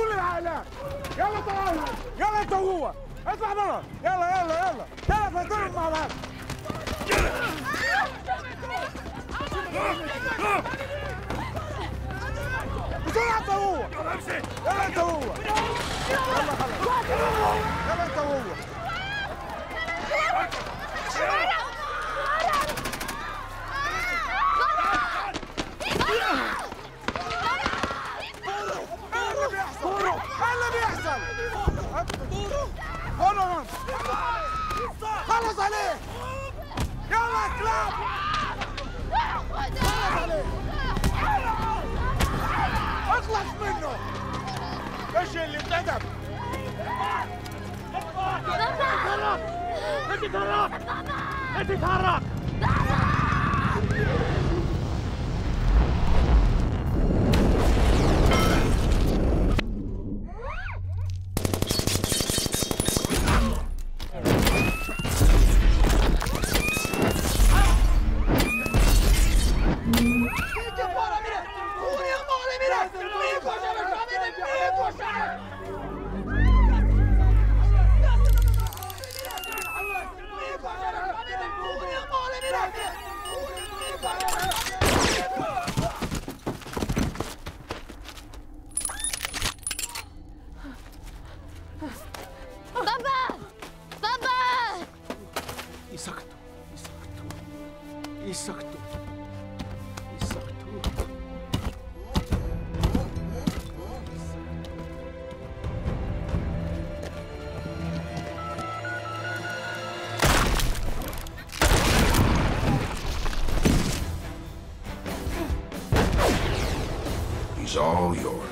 كل العائلات. يلا تعالوا، يلا انت وهو اطلع برا. يلا يلا يلا يلا فاضلوا مع بعض. بسرعة انت وهو. يلا انت وهو. يلا خلاص. يلا انت وهو. خلص عليه. يلا يا كلاب. خلص عليه. اخلص منه. ايش اللي اتندم؟ انت تهرب. He's all yours.